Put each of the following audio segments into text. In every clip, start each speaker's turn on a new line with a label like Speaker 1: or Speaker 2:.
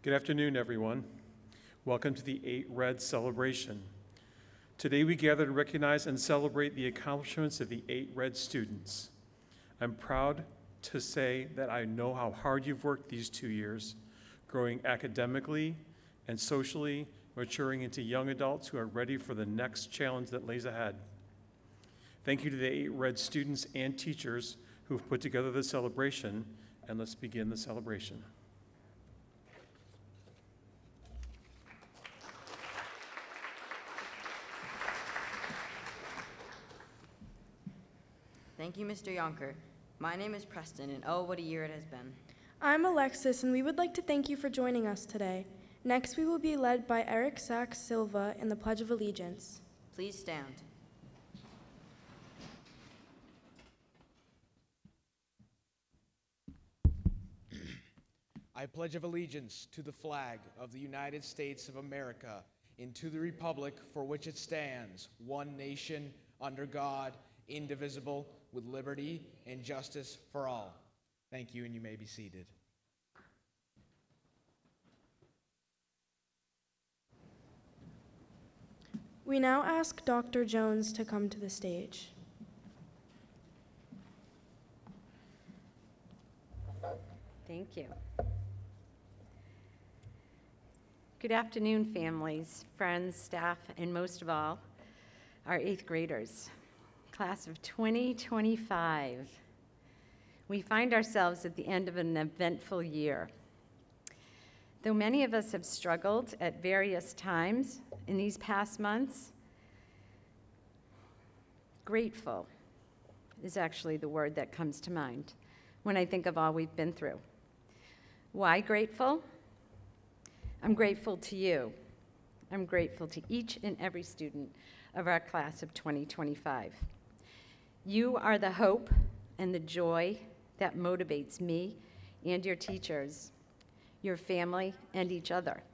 Speaker 1: Good afternoon, everyone. Welcome to the 8 Red celebration. Today we gather to recognize and celebrate the accomplishments of the 8 Red students. I'm proud to say that I know how hard you've worked these 2 years, growing academically and socially, maturing into young adults who are ready for the next challenge that lays ahead. Thank you to the 8 Red students and teachers who've put together the celebration, and let's begin the celebration.
Speaker 2: Thank you, Mr. Yonker. My name is Preston, and oh, what a year it has been.
Speaker 3: I'm Alexis, and we would like to thank you for joining us today. Next, we will be led by Eric Sachs Silva in the Pledge of Allegiance.
Speaker 2: Please stand.
Speaker 4: I pledge allegiance to the flag of the United States of America and to the republic for which it stands, one nation, under God, indivisible, with liberty and justice for all. Thank you, and you may be seated.
Speaker 3: We now ask Dr. Jones to come to the stage.
Speaker 5: Thank you. Good afternoon, families, friends, staff, and most of all, our 8th graders. Class of 2025. We find ourselves at the end of an eventful year. Though many of us have struggled at various times in these past months, grateful is actually the word that comes to mind when I think of all we've been through. Why grateful? I'm grateful to you. I'm grateful to each and every student of our class of 2025. You are the hope and the joy that motivates me and your teachers, your family, and each other.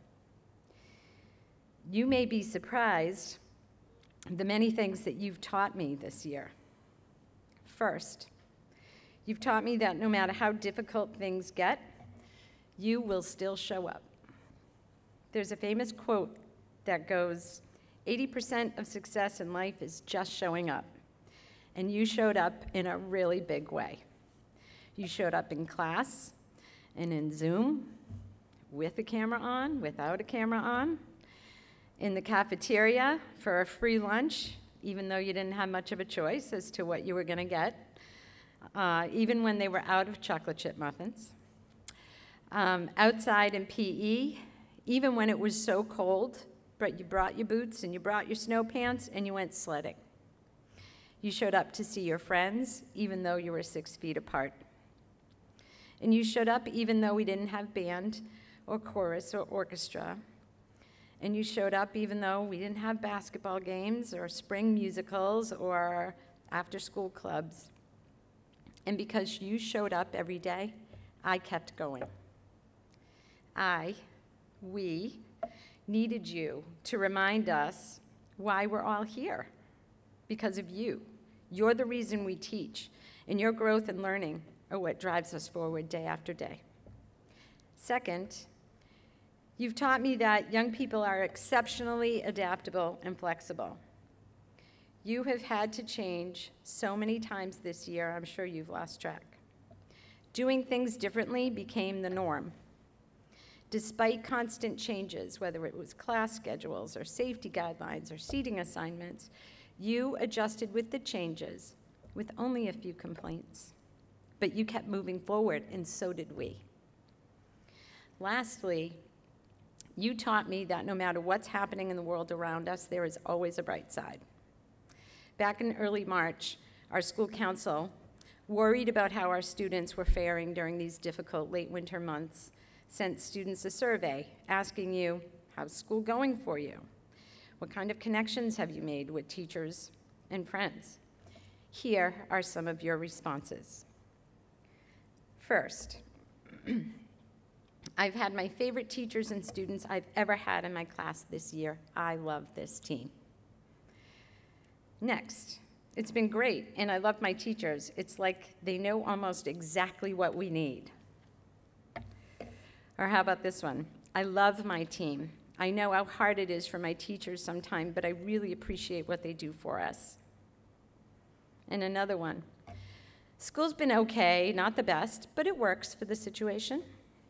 Speaker 5: You may be surprised the many things that you've taught me this year. First, you've taught me that no matter how difficult things get, you will still show up. There's a famous quote that goes, 80% of success in life is just showing up. And you showed up in a really big way. You showed up in class and in Zoom, with a camera on, without a camera on, in the cafeteria for a free lunch, even though you didn't have much of a choice as to what you were going to get, even when they were out of chocolate chip muffins, outside in PE, even when it was so cold, but you brought your boots and you brought your snow pants and you went sledding. You showed up to see your friends, even though you were 6 feet apart. And you showed up even though we didn't have band or chorus or orchestra. And you showed up even though we didn't have basketball games or spring musicals or after-school clubs. And because you showed up every day, I kept going. We needed you to remind us why we're all here. Because of you. You're the reason we teach, and your growth and learning are what drives us forward day after day. Second, you've taught me that young people are exceptionally adaptable and flexible. You have had to change so many times this year, I'm sure you've lost track. Doing things differently became the norm. Despite constant changes, whether it was class schedules or safety guidelines or seating assignments, you adjusted with the changes with only a few complaints. But you kept moving forward, and so did we. Lastly, you taught me that no matter what's happening in the world around us, there is always a bright side. Back in early March, our school council, worried about how our students were faring during these difficult late winter months, sent students a survey asking you, how's school going for you? What kind of connections have you made with teachers and friends? Here are some of your responses. First, I've had my favorite teachers and students I've ever had in my class this year. I love this team. Next, it's been great, and I love my teachers. It's like they know almost exactly what we need. Or how about this one? I love my team. I know how hard it is for my teachers sometimes, but I really appreciate what they do for us. And another one. School's been okay, not the best, but it works for the situation.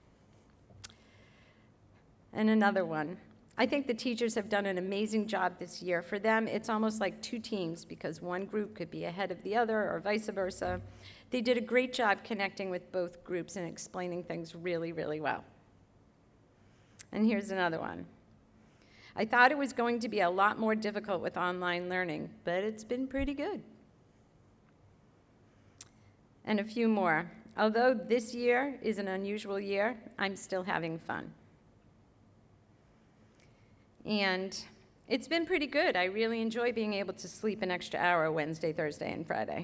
Speaker 5: And another one. I think the teachers have done an amazing job this year. For them, it's almost like two teams because one group could be ahead of the other or vice versa. They did a great job connecting with both groups and explaining things really, really well. And here's another one. I thought it was going to be a lot more difficult with online learning, but it's been pretty good. And a few more. Although this year is an unusual year, I'm still having fun. And it's been pretty good. I really enjoy being able to sleep an extra hour Wednesday, Thursday, and Friday.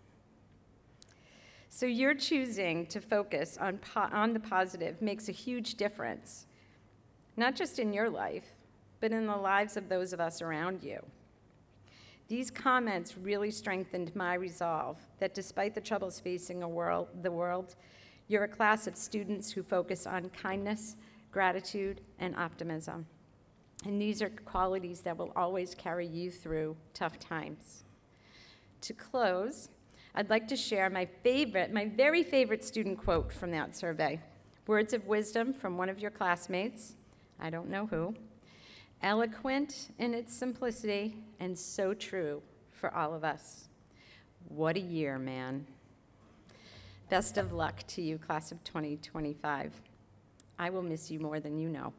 Speaker 5: So you're choosing to focus on the positive makes a huge difference, not just in your life, but in the lives of those of us around you. These comments really strengthened my resolve that despite the troubles facing the world, you're a class of students who focus on kindness, gratitude, and optimism. And these are qualities that will always carry you through tough times. To close, I'd like to share my very favorite student quote from that survey. Words of wisdom from one of your classmates, I don't know who, eloquent in its simplicity and so true for all of us. What a year, man. Best of luck to you, class of 2025. I will miss you more than you know.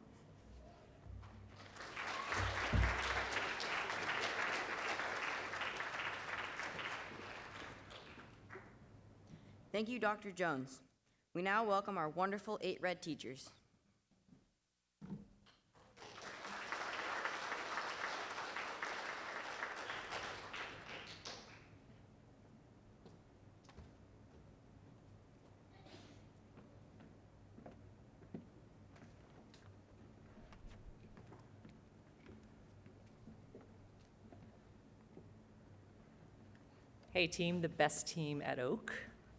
Speaker 2: Thank you, Dr. Jones. We now welcome our wonderful 8 Red teachers.
Speaker 6: Hey team, the best team at Oak.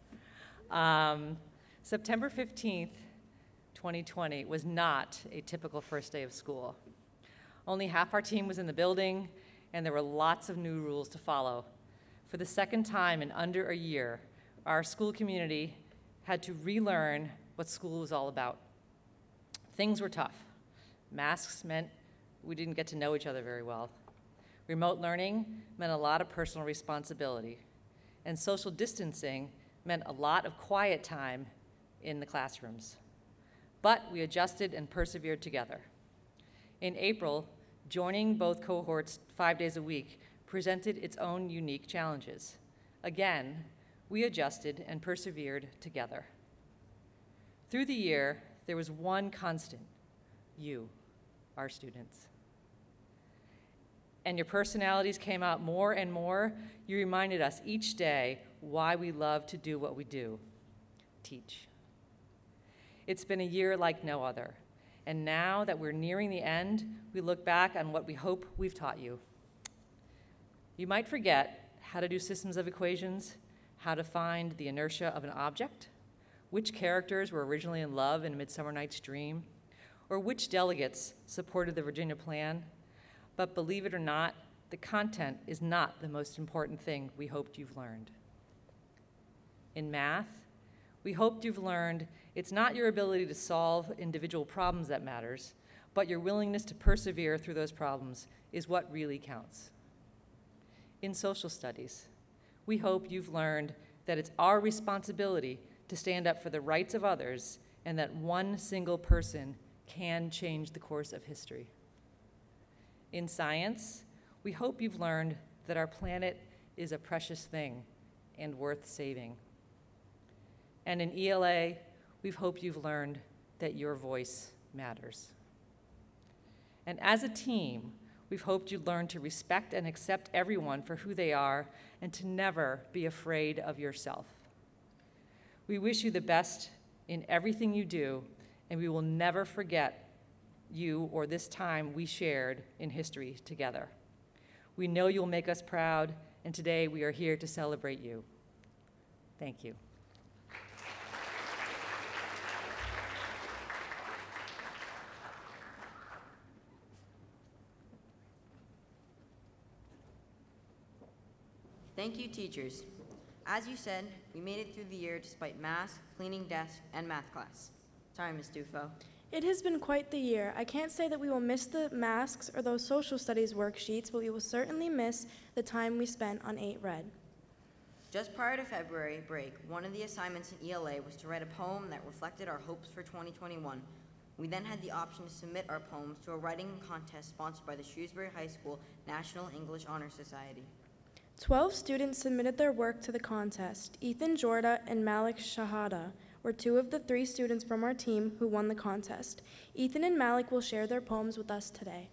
Speaker 6: September 15th, 2020 was not a typical first day of school. Only half our team was in the building, and there were lots of new rules to follow. For the second time in under a year, our school community had to relearn what school was all about. Things were tough. Masks meant we didn't get to know each other very well. Remote learning meant a lot of personal responsibility, and social distancing meant a lot of quiet time in the classrooms. But we adjusted and persevered together. In April, joining both cohorts 5 days a week presented its own unique challenges. Again, we adjusted and persevered together. Through the year, there was one constant: you, our students. And your personalities came out more and more. You reminded us each day why we love to do what we do: teach. It's been a year like no other. And now that we're nearing the end, we look back on what we hope we've taught you. You might forget how to do systems of equations, how to find the inertia of an object, which characters were originally in love in A Midsummer Night's Dream, or which delegates supported the Virginia Plan. But believe it or not, the content is not the most important thing we hoped you've learned. In math, we hoped you've learned it's not your ability to solve individual problems that matters, but your willingness to persevere through those problems is what really counts. In social studies, we hope you've learned that it's our responsibility to stand up for the rights of others and that one single person can change the course of history. In science, we hope you've learned that our planet is a precious thing and worth saving. And in ELA, we've hoped you've learned that your voice matters. And as a team, we've hoped you'd learn to respect and accept everyone for who they are and to never be afraid of yourself. We wish you the best in everything you do, and we will never forget you or this time we shared in history together. We know you'll make us proud, and today we are here to celebrate you. Thank you.
Speaker 2: Thank you, teachers. As you said, we made it through the year despite masks, cleaning desks, and math class. Sorry, Ms. Dufo.
Speaker 3: It has been quite the year. I can't say that we will miss the masks or those social studies worksheets, but we will certainly miss the time we spent on 8 Red.
Speaker 2: Just prior to February break, one of the assignments in ELA was to write a poem that reflected our hopes for 2021. We then had the option to submit our poems to a writing contest sponsored by the Shrewsbury High School National English Honor Society.
Speaker 3: 12 students submitted their work to the contest. Ethan Jorda and Malik Shahada were 2 of the 3 students from our team who won the contest. Ethan and Malik will share their poems with us today.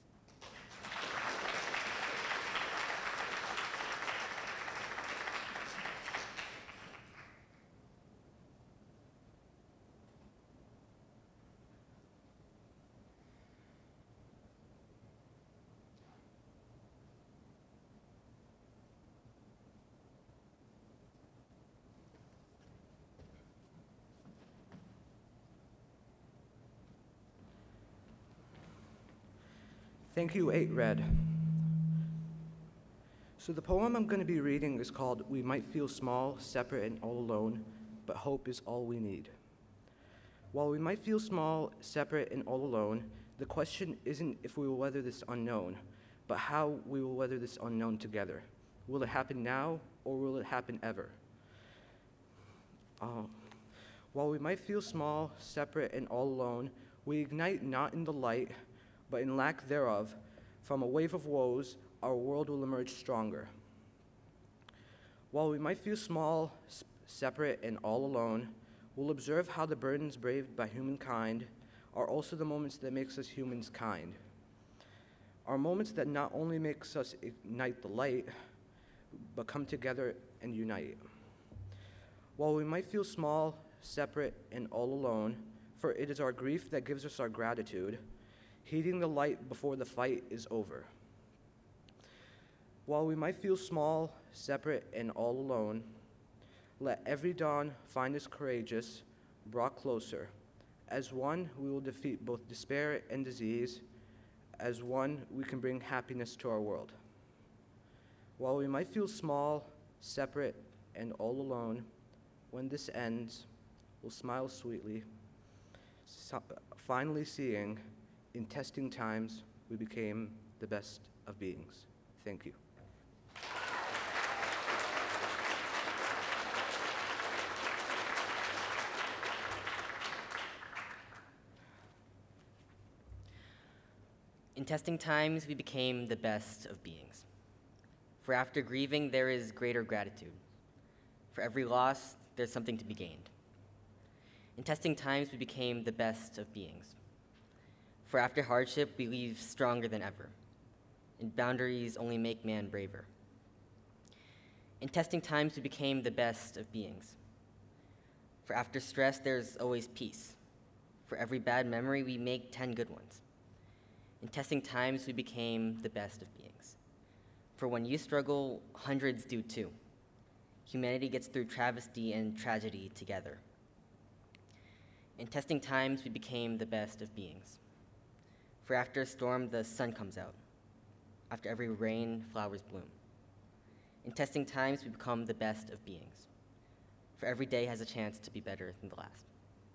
Speaker 7: Thank you, 8 Red. So the poem I'm going to be reading is called We Might Feel Small, Separate, and All Alone, but Hope is All We Need. While we might feel small, separate, and all alone, the question isn't if we will weather this unknown, but how we will weather this unknown together. Will it happen now, or will it happen ever? While we might feel small, separate, and all alone, we ignite not in the light, but in lack thereof, from a wave of woes, our world will emerge stronger. While we might feel small, separate, and all alone, we'll observe how the burdens braved by humankind are also the moments that makes us humans kind. Are moments that not only makes us ignite the light, but come together and unite. While we might feel small, separate, and all alone, for it is our grief that gives us our gratitude, heeding the light before the fight is over. While we might feel small, separate, and all alone, let every dawn find us courageous, brought closer. As one, we will defeat both despair and disease. As one, we can bring happiness to our world. While we might feel small, separate, and all alone, when this ends, we'll smile sweetly, finally seeing in testing times, we became the best of beings. Thank you.
Speaker 8: In testing times, we became the best of beings. For after grieving, there is greater gratitude. For every loss, there's something to be gained. In testing times, we became the best of beings. For after hardship, we leave stronger than ever, and boundaries only make man braver. In testing times, we became the best of beings. For after stress, there's always peace. For every bad memory, we make 10 good ones. In testing times, we became the best of beings. For when you struggle, hundreds do too. Humanity gets through travesty and tragedy together. In testing times, we became the best of beings. For after a storm, the sun comes out. After every rain, flowers bloom. In testing times, we become the best of beings. For every day has a chance to be better than the last.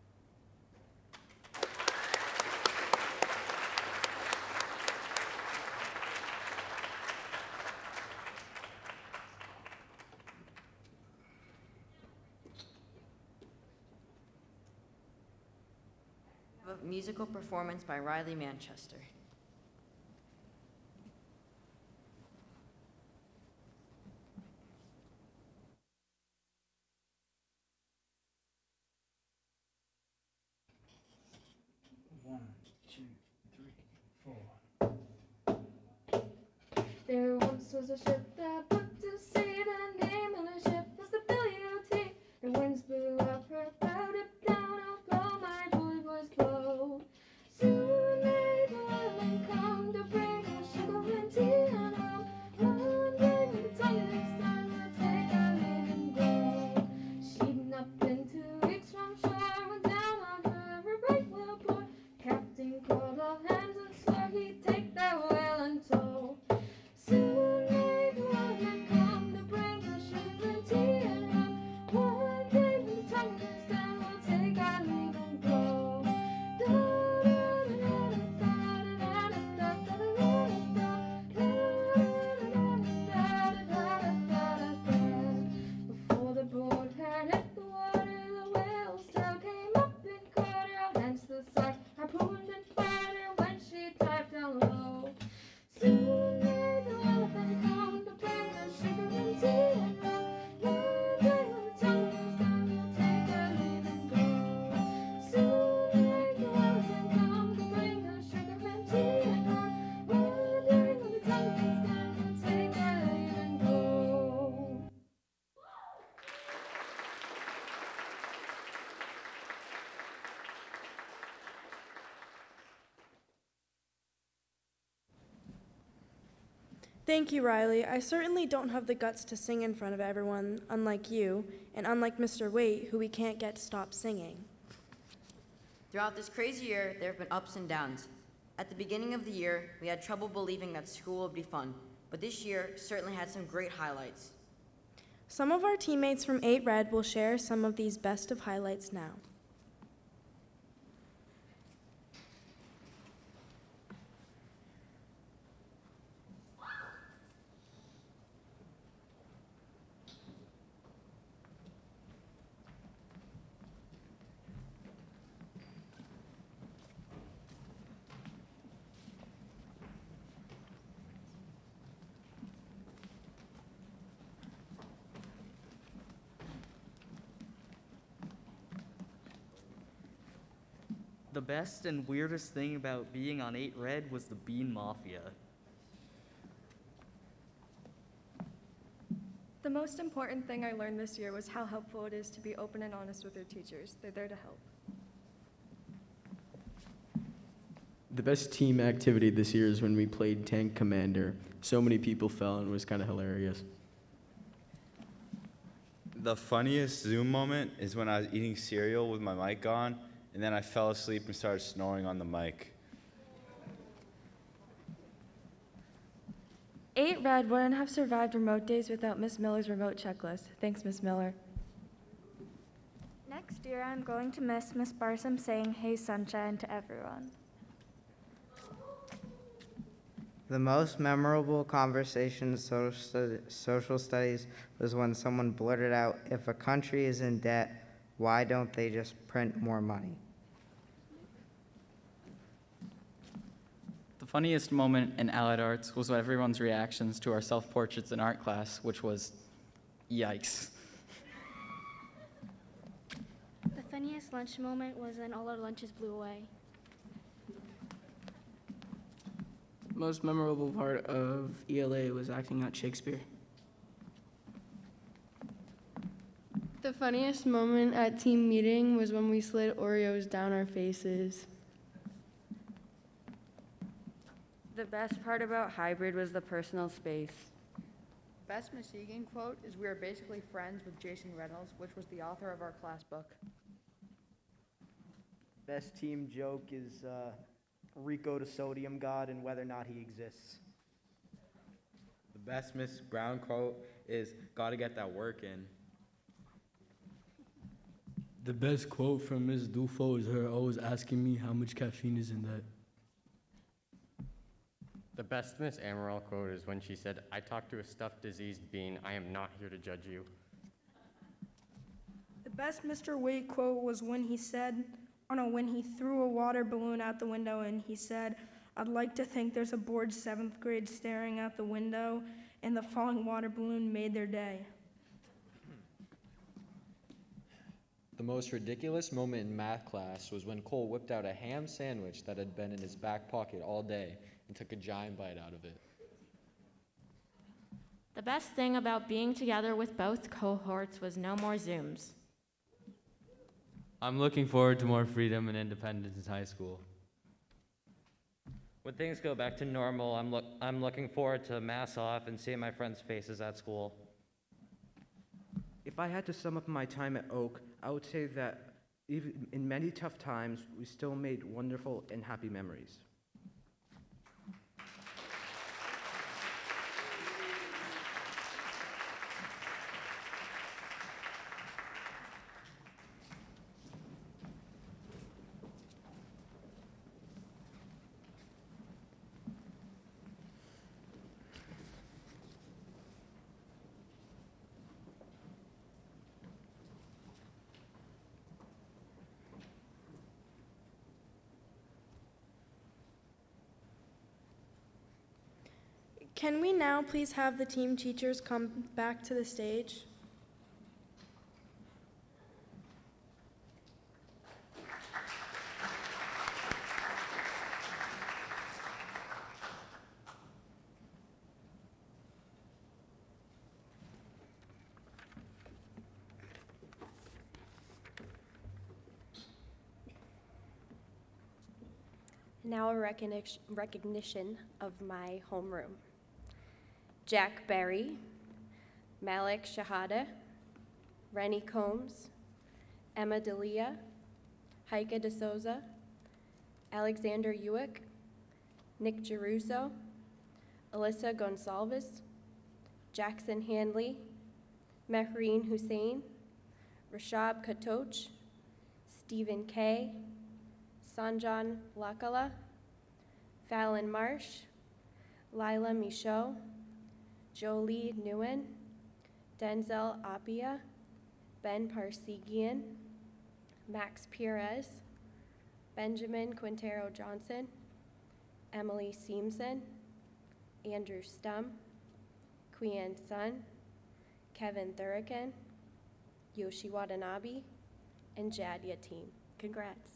Speaker 2: A musical performance by Riley Manchester.
Speaker 9: One, two, three, four.
Speaker 10: There once was a ship that put to sea. The name of the ship was the Billy O.T. The winds blew up her bow, dip down, oh blow, my bully boys blow. Soon may the women come to bring us sugar and tea and rum. One day when the time next time we'll take our leave and go. She'd up in 2 weeks from shore, went down on her a right whale bore. Captain called all hands and swore he'd take that whale in tow. Soon may the women come to bring outside, harpooned and fired her when she dived down low. Soon may the elephant come to bring us sugar and tea and rum. One day when the time goes down, we'll take our leave and go. Soon may the elephant come to bring us sugar and tea and rum. One day when the time goes down, we'll take our leave and go.
Speaker 3: Thank you, Riley. I certainly don't have the guts to sing in front of everyone, unlike you, and unlike Mr. Waite, who we can't get to stop singing.
Speaker 2: Throughout this crazy year, there have been ups and downs. At the beginning of the year, we had trouble believing that school would be fun, but this year certainly had some great highlights.
Speaker 3: Some of our teammates from 8 Red will share some of these best of highlights now.
Speaker 11: The best and weirdest thing about being on 8 Red was the Bean Mafia.
Speaker 12: The most important thing I learned this year was how helpful it is to be open and honest with your teachers. They're there to help.
Speaker 13: The best team activity this year is when we played Tank Commander. So many people fell and it was kind of hilarious.
Speaker 14: The funniest Zoom moment is when I was eating cereal with my mic on, and then I fell asleep and started snoring on the mic.
Speaker 12: 8 Red wouldn't have survived remote days without Miss Miller's remote checklist. Thanks, Miss Miller.
Speaker 15: Next year, I'm going to miss Miss Barsom saying, "Hey, sunshine," to everyone.
Speaker 16: The most memorable conversation in social studies was when someone blurted out, "If a country is in debt, why don't they just print more money?"
Speaker 17: The funniest moment in Allied Arts was everyone's reactions to our self-portraits in art class, which was, yikes.
Speaker 15: The funniest lunch moment was when all our lunches blew away.
Speaker 18: Most memorable part of ELA was acting out Shakespeare.
Speaker 19: The funniest moment at team meeting was when we slid Oreos down our faces.
Speaker 20: The best part about hybrid was the personal space.
Speaker 21: Best Miss Egan quote is, "We are basically friends with Jason Reynolds," which was the author of our class book.
Speaker 22: Best team joke is Rico to Sodium God and whether or not he exists.
Speaker 23: The best Miss Brown quote is, "Gotta get that work in."
Speaker 24: The best quote from Ms. Dufo is her always asking me how much caffeine is in that.
Speaker 25: The best Miss Amaral quote is when she said, "I talked to a stuffed diseased bean. I am not here to judge you."
Speaker 26: The best Mr. Waite quote was when he said, when he threw a water balloon out the window and he said, "I'd like to think there's a bored 7th grade staring out the window," and the falling water balloon made their day.
Speaker 27: The most ridiculous moment in math class was when Cole whipped out a ham sandwich that had been in his back pocket all day and took a giant bite out of it.
Speaker 28: The best thing about being together with both cohorts was no more Zooms.
Speaker 29: I'm looking forward to more freedom and independence in high school.
Speaker 30: When things go back to normal, I'm looking forward to mask off and seeing my friends' faces at school.
Speaker 7: If I had to sum up my time at Oak, I would say that even in many tough times, we still made wonderful and happy memories.
Speaker 26: Can we now please have the team teachers come back to the stage?
Speaker 1: Now a recognition of my homeroom. Jack Berry, Malik Shahada, Rennie Combs, Emma Delia, Heike De Souza, Alexander Ewick, Nick Geruso, Alyssa Gonsalves, Jackson Handley, Mehreen Hussein, Rashab Katoch, Stephen Kay, Sanjan Lakala, Fallon Marsh, Lila Michaud, Jolie Nguyen, Denzel Apia, Ben Parsegian, Max Perez, Benjamin Quintero Johnson, Emily Seamson, Andrew Stum, Quian Sun, Kevin Thurican, Yoshi Watanabe, and Jad Yatim. Congrats.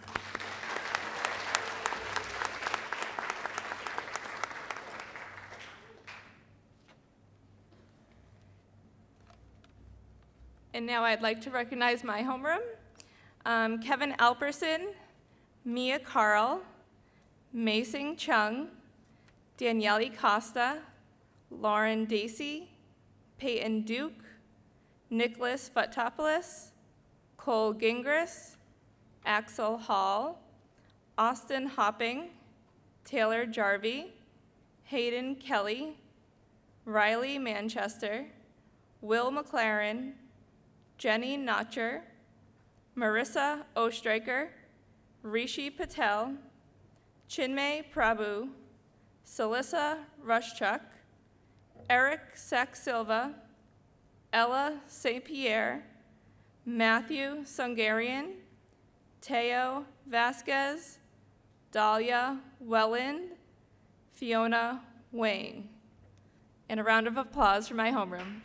Speaker 2: And now I'd like to recognize my homeroom. Kevin Alperson, Mia Carl, Mason Chung, Daniele Costa, Lauren Dacey, Peyton Duke, Nicholas Futopoulos, Cole Gingras, Axel Hall, Austin Hopping, Taylor Jarvie, Hayden Kelly, Riley Manchester, Will McLaren, Jenny Notcher, Marissa Ostraker, Rishi Patel, Chinmay Prabhu, Salissa Rushchuk, Eric Sack-Silva, Ella St. Pierre, Matthew Sungarian, Teo Vasquez, Dahlia Welland, Fiona Wang. And a round of applause for my homeroom.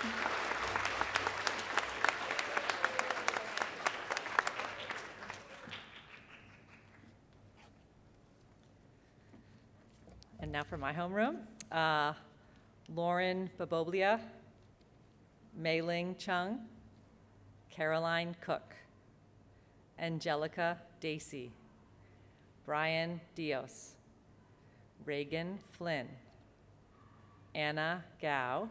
Speaker 3: And now for my homeroom. Lauren Baboblia, Mei-Ling Chung, Caroline Cook, Angelica Dacey, Brian Dios, Reagan Flynn, Anna Gao,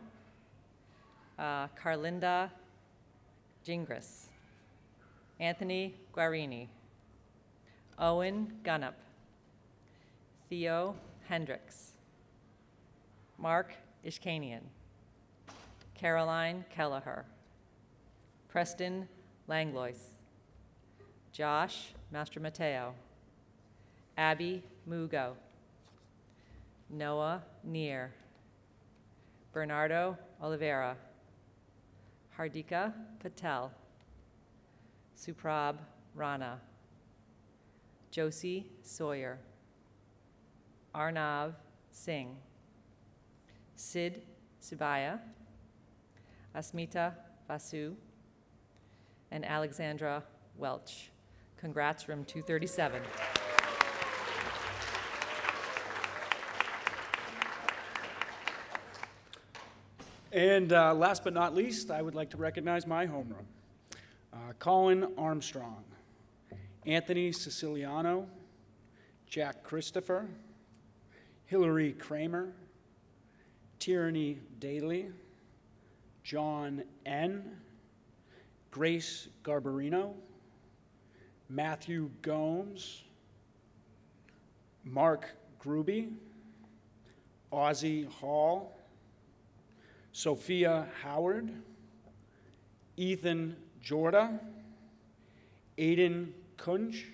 Speaker 3: Carlinda Gingras, Anthony Guarini, Owen Gunnup, Theo Hendricks, Mark Ishkanian, Caroline Kelleher, Preston Langlois, Josh Mastromateo, Abby Mugo, Noah Neer, Bernardo Oliveira, Hardika Patel, Suprab Rana, Josie Sawyer, Arnav Singh, Sid Subaya, Asmita Vasu, and Alexandra Welch. Congrats, room 237.
Speaker 4: And last but not least, I would like to recognize my homeroom. Colin Armstrong, Anthony Siciliano, Jack Christopher, Hillary Kramer, Tierney Daly, John N., Grace Garbarino, Matthew Gomes, Mark Gruby, Ozzie Hall, Sophia Howard, Ethan Jorda, Aiden Kunch,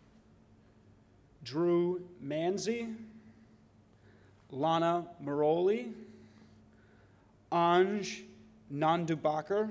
Speaker 4: Drew Manzi, Lana Maroli, Anj Nandubakar,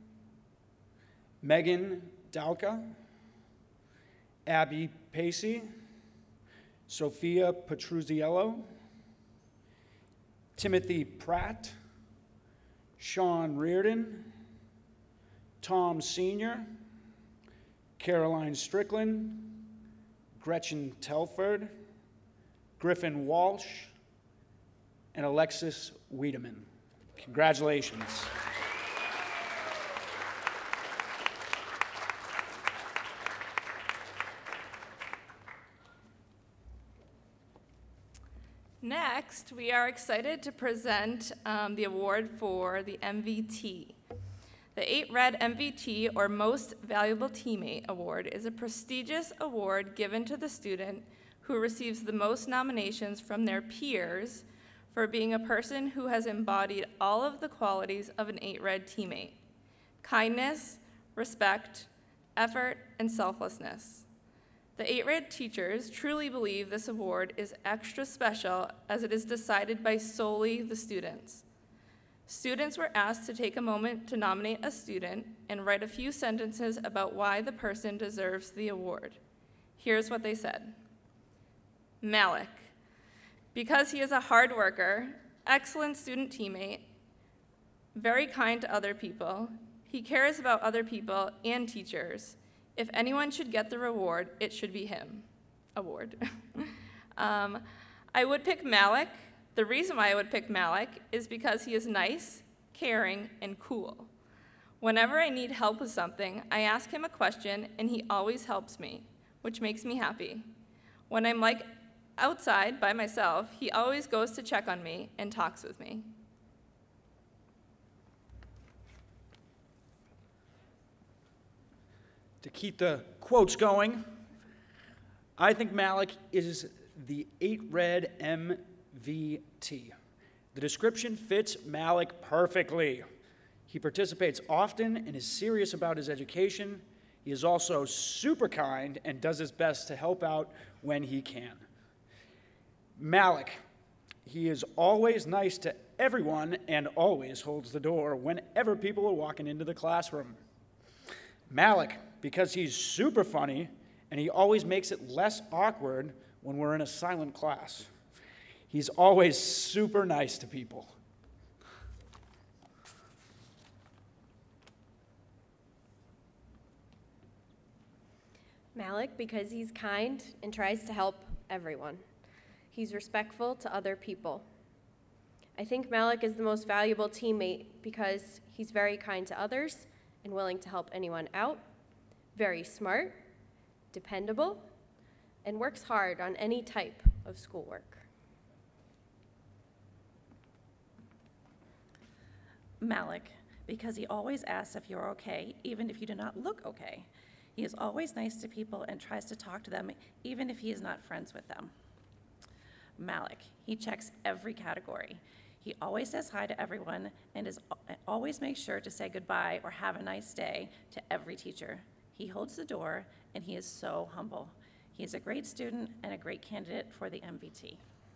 Speaker 4: Megan Dauka, Abby Pacey, Sophia Petruzziello, Timothy Pratt, Sean Reardon, Tom Sr., Caroline Strickland, Gretchen Telford, Griffin Walsh, and Alexis Wiedemann. Congratulations.
Speaker 2: Next, we are excited to present the award for the MVT. The 8 Red MVT, or Most Valuable Teammate Award, is a prestigious award given to the student who receives the most nominations from their peers for being a person who has embodied all of the qualities of an 8 Red teammate: kindness, respect, effort, and selflessness. The 8 Red teachers truly believe this award is extra special as it is decided by solely the students. Students were asked to take a moment to nominate a student and write a few sentences about why the person deserves the award. Here's what they said. Malik, because he is a hard worker, excellent student teammate, very kind to other people, he cares about other people and teachers. If anyone should get the reward, it should be him. Award. I would pick Malik. The reason why I would pick Malik is because he is nice, caring, and cool. Whenever I need help with something, I ask him a question, and he always helps me, which makes me happy. When I'm outside by myself, he always goes to check on me and talks with me.
Speaker 4: To keep the quotes going, I think Malik is the 8 Red MVT. The description fits Malik perfectly. He participates often and is serious about his education. He is also super kind and does his best to help out when he can. Malik, he is always nice to everyone and always holds the door whenever people are walking into the classroom. Malik, because he's super funny and he always makes it less awkward when we're in a silent class. He's always super nice to people.
Speaker 1: Malik, because he's kind and tries to help everyone. He's respectful to other people. I think Malik is the most valuable teammate because he's very kind to others and willing to help anyone out, very smart, dependable, and works hard on any type of schoolwork.
Speaker 5: Malik, because he always asks if you're okay, even if you do not look okay. He is always nice to people and tries to talk to them, even if he is not friends with them. Malik, he checks every category. He always says hi to everyone and always makes sure to say goodbye or have a nice day to every teacher. He holds the door, and he is so humble. He is a great student and a great candidate for the MVT.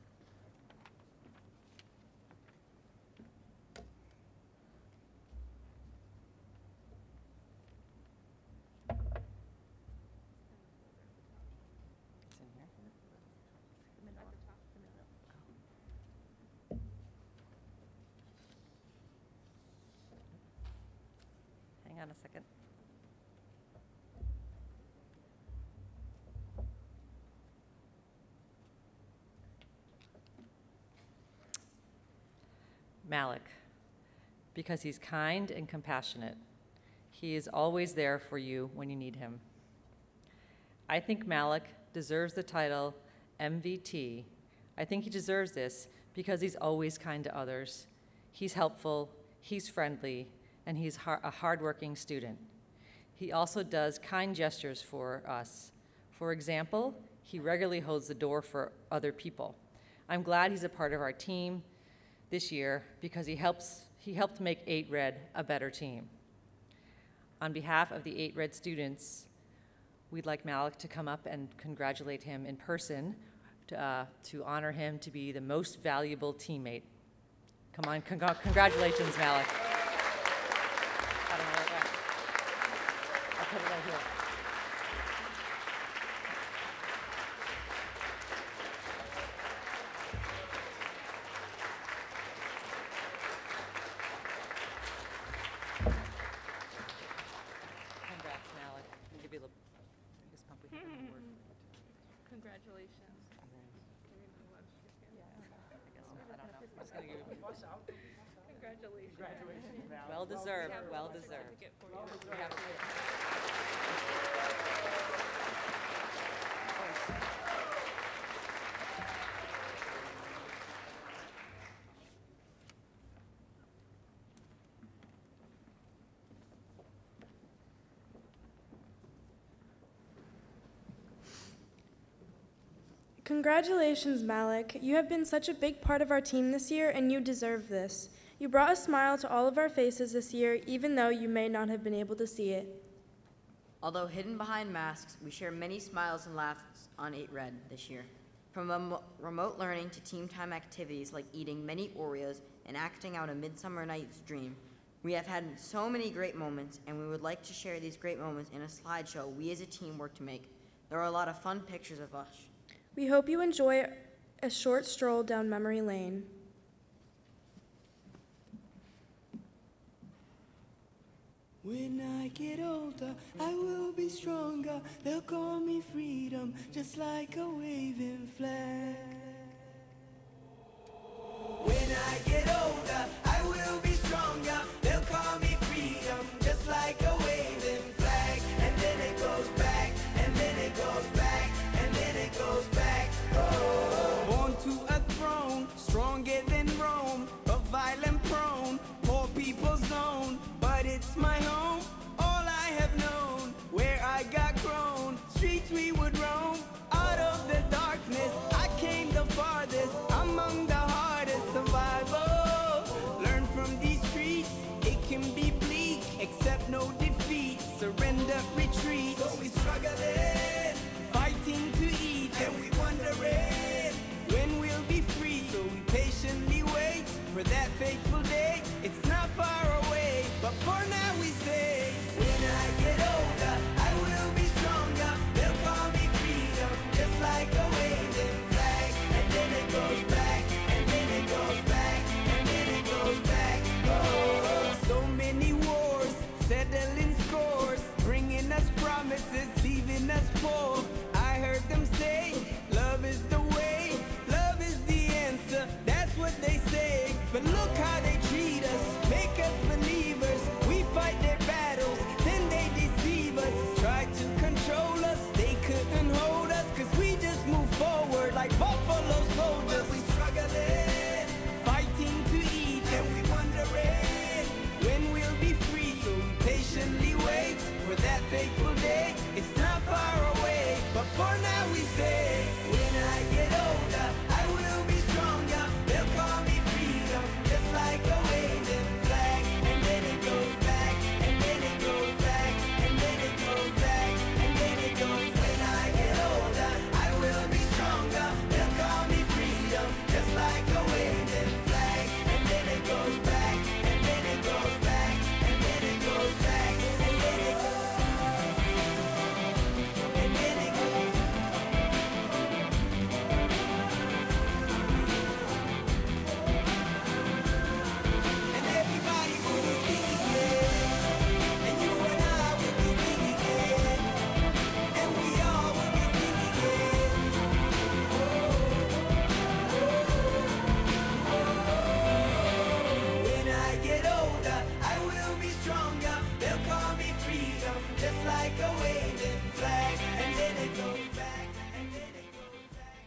Speaker 3: Hang on a second. Malik, because he's kind and compassionate. He is always there for you when you need him. I think Malik deserves the title MVT. I think he deserves this because he's always kind to others. He's helpful, he's friendly, and he's a hardworking student. He also does kind gestures for us. For example, he regularly holds the door for other people. I'm glad he's a part of our team this year because he helped make 8 Red a better team. On behalf of the 8 Red students, we'd like Malik to come up and congratulate him in person to honor him to be the most valuable teammate. Come on, congratulations, Malik. I'll put it right here.
Speaker 2: Congratulations. Congratulations.
Speaker 3: Well deserved, well deserved.
Speaker 26: Congratulations, Malik. You have been such a big part of our team this year, and you deserve this. You brought a smile to all of our faces this year, even though you may not have been able to see it.
Speaker 6: Although hidden behind masks, we share many smiles and laughs on 8Red this year. From remote learning to team time activities like eating many Oreos and acting out A Midsummer Night's Dream, we have had so many great moments, and we would like to share these great moments in a slideshow we as a team work to make. There are a lot of fun pictures of us.
Speaker 26: We hope you enjoy a short stroll down memory lane.
Speaker 8: When I get older, I will be stronger. They'll call me freedom, just like a waving flag. When I get older, I will be stronger. They'll call me freedom, just like a waving flag. And then it goes back, and then it goes back, and then it goes back. Oh. Born to a throne, stronger than Rome, but violent prone, poor people's zone. But it's my home, all I have known, where I got grown. Streets we would roam, out of the darkness, I came the farthest, among the hardest survival. Learn from these streets, it can be bleak, accept no defeat, surrender, retreat. So we struggling, fighting to eat, and we wondering when we'll be free. So we patiently wait for that fateful day. It's not far away, but for now we say, when I get older, I will be stronger. They'll call me freedom, just like a waving flag. And then it goes back, and then it goes back, and then it goes back. Oh, so many wars, settling scores, bringing us promises, leaving us poor. I heard them say, love is the way, love is the answer. That's what they say, but look how they treat us, make us believers. We fight their battles, then they deceive us. Try to control us, they couldn't hold us, cause we just move forward like buffalo soldiers. But we struggling, fighting to eat, and we wondering when we'll be free. So we patiently wait for that fateful day. It's not far away, but for now we say, when I get older, I will be stronger. They'll call me freedom, just like a waving flag. And then it goes back, and then it goes back, and then it goes back, and then it goes. When I get older, I will be stronger. They'll call me freedom, just like a waving flag. And then it goes back, and then it goes back, and then it goes back, and then it goes. And then it goes. And everybody will be singing it, and you and I will be singing it, and we all will be singing it. When I get older, I will be stronger. They'll call me freedom, just like a waving flag. And then it goes back, and then it goes back.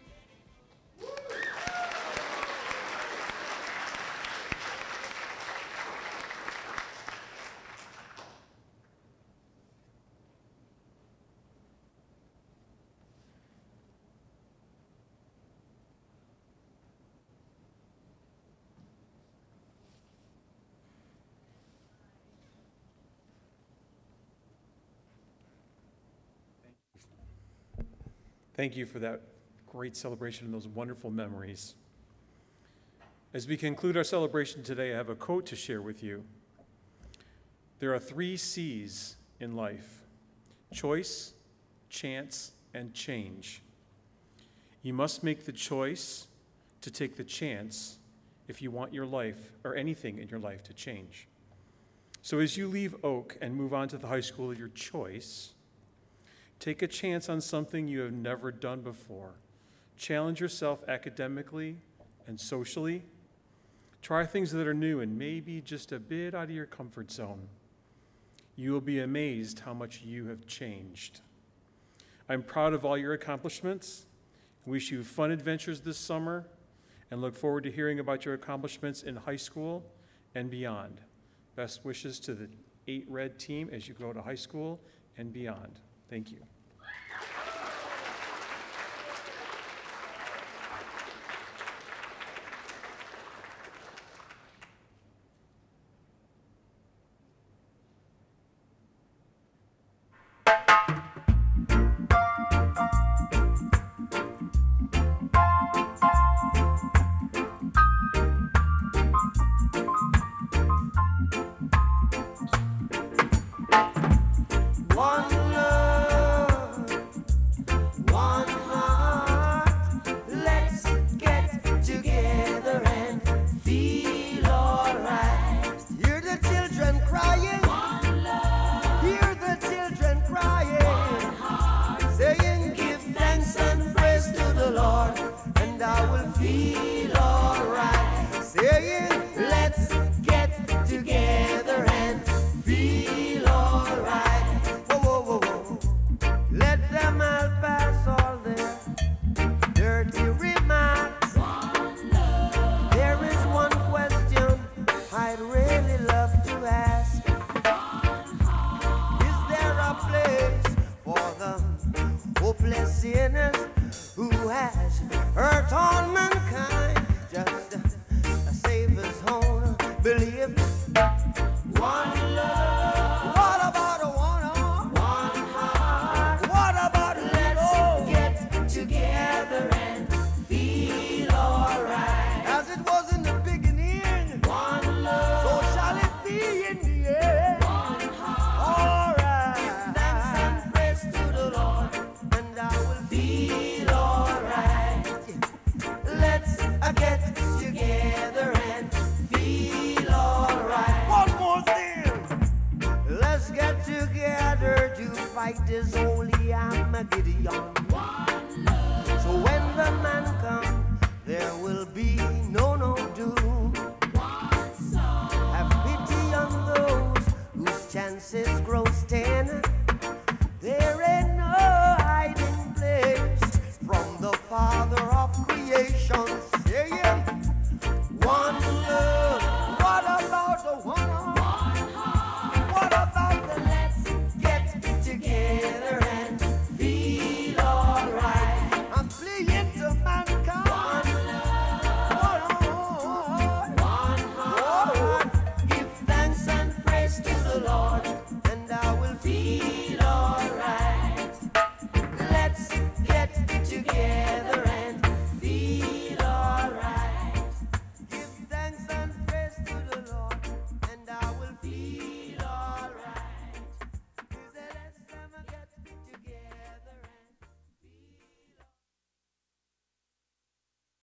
Speaker 9: Thank you for that great celebration and those wonderful memories. As we conclude our celebration today, I have a quote to share with you. There are 3 C's in life: choice, chance, and change. You must make the choice to take the chance if you want your life or anything in your life to change. So as you leave Oak and move on to the high school of your choice, Take a chance on something you have never done before. Challenge yourself academically and socially. Try things that are new and maybe just a bit out of your comfort zone. You will be amazed how much you have changed. I'm proud of all your accomplishments. Wish you fun adventures this summer and look forward to hearing about your accomplishments in high school and beyond. Best wishes to the 8 Red team as you go to high school and beyond. Thank you.